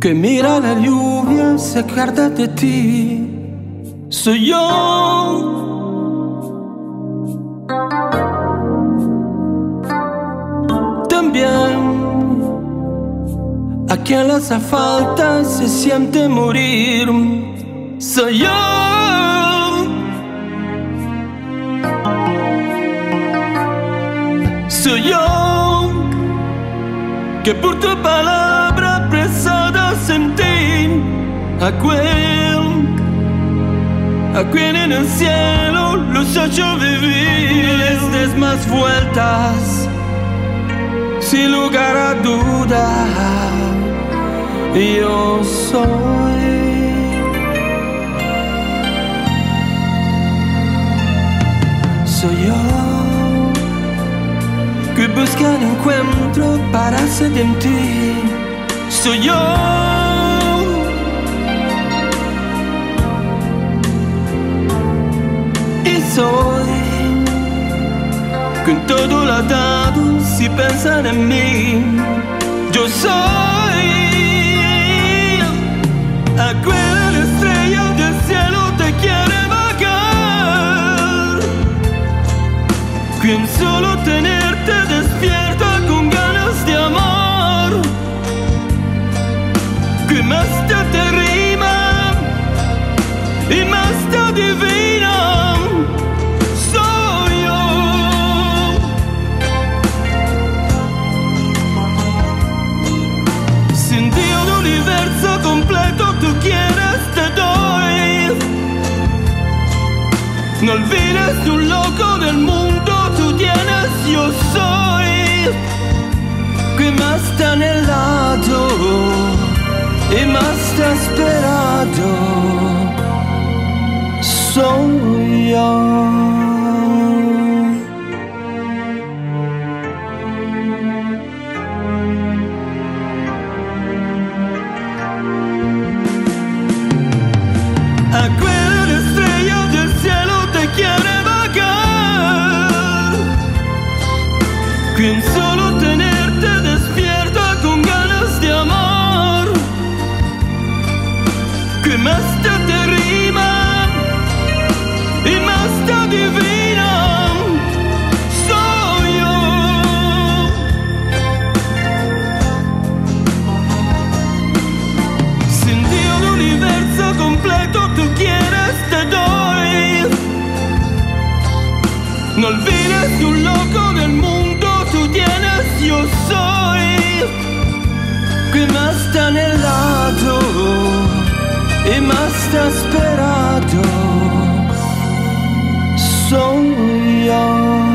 que mira la lluvia, se acuerda de ti. Soy yo. También a quien le hace falta se siente morir. Soy yo. Soy yo, que por tu palabra apresada sentí a quien en el cielo los ha hecho vivir. No les des más vueltas, sin lugar a duda, yo soy. Soy yo, que busca el encuentro para ser en ti. Soy yo. Y soy, que en todo lo dado si piensan en mí. Yo soy aquella estrella del cielo te quiere bajar. Quien solo tenerte despierta con ganas de amar. Que más te rima y más te adivina. Soy yo. Sentido del universo completo, tú quieres, te doy. No olvides de un loco del mundo, tú tienes, yo soy. Que más te ha anhelado y más te ha esperado. Soy yo. Aquella estrella del cielo te quiere bajar. Quien solo tenerte despierta con ganas de amar. Que más te rima y más te adivina. Soy yo. Sentido del universo completo, tú quieres, te doy. No olvides de un loco del mundo, tú tienes, yo soy. Que más te ha anhelado y más te ha esperado. Soy yo.